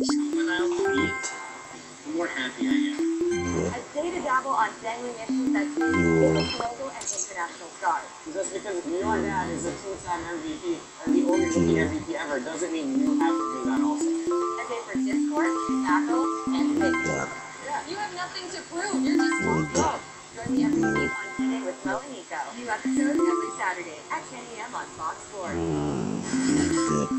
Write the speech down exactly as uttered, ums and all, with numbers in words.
without me, the more happy I am. I stay to dabble on dangling issues that see local and international stars. Just because your dad is a two-time M V P and the only rookie M V P ever doesn't mean you have to do that also. A day for discourse, tackle, and fitness. Yeah. You have nothing to prove. You're just fucked up. Join me every week on Today with Mo and Nico. New episodes every Saturday at ten a m on Fox Sports.